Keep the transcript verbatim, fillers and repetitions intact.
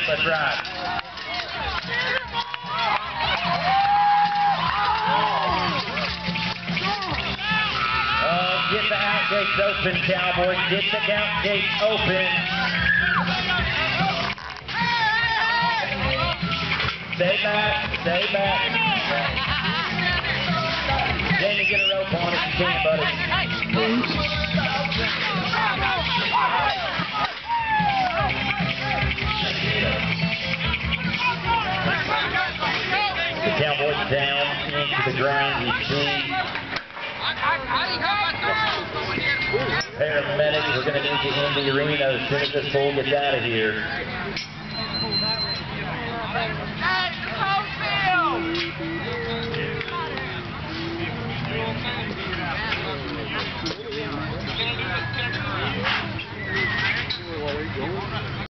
Let's ride. Oh, get the out gates open, Cowboys. Get the out gates open. Stay back. Stay back. Jamie, get a rope on if you can, buddy. The Cowboys down into the ground. You see paramedics. We're going to need you in the arena as soon as this bull gets out of here. Hey,